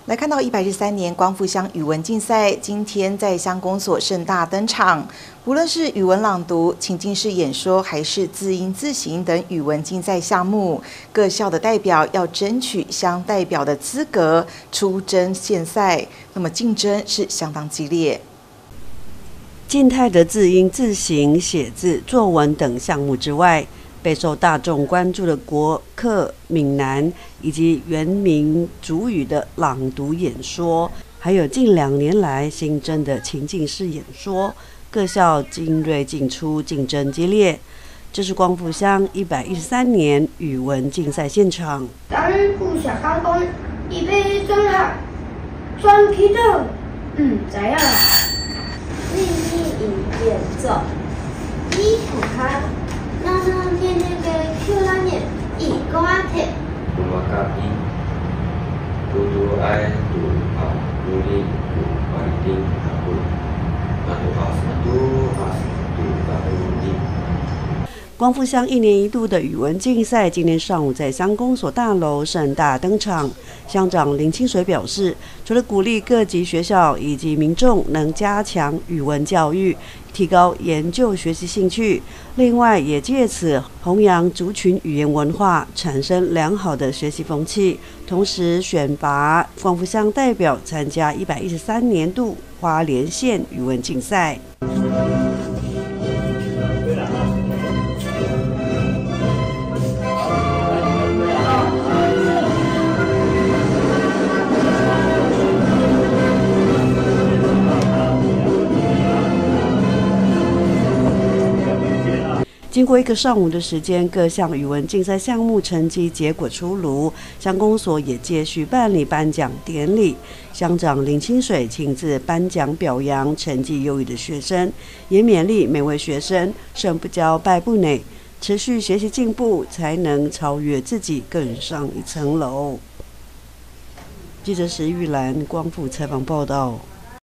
来看到113年光复乡语文竞赛，今天在乡公所盛大登场。无论是语文朗读、情境式演说，还是字音字形等语文竞赛项目，各校的代表要争取乡代表的资格，出征县赛。那么竞争是相当激烈。 静态的字音、字形、写字、作文等项目之外，备受大众关注的国客、闽南以及原民族语的朗读演说，还有近2年来新增的情境式演说，各校精锐进出，竞争激烈。这是光复乡113年语文竞赛现场。 咱不想刚讲，一杯装好，装起倒，知影啦。秘密影演奏，你看，那天那个漂亮的一个阿铁。我家己，都爱读啊，努力读，环境好，那都阿努力。 光复乡1年1度的语文竞赛，今天上午在乡公所大楼盛大登场。乡长林清水表示，除了鼓励各级学校以及民众能加强语文教育，提高研究学习兴趣，另外也借此弘扬族群语言文化，产生良好的学习风气。同时选拔光复乡代表参加113年度花莲县语文竞赛。经过1个上午的时间，各项语文竞赛项目成绩结果出炉，乡公所也继续办理颁奖典礼。乡长林清水亲自颁奖表扬成绩优异的学生，也勉励每位学生胜不骄败不馁，持续学习进步，才能超越自己，更上一层楼。记者石玉兰光复采访报道。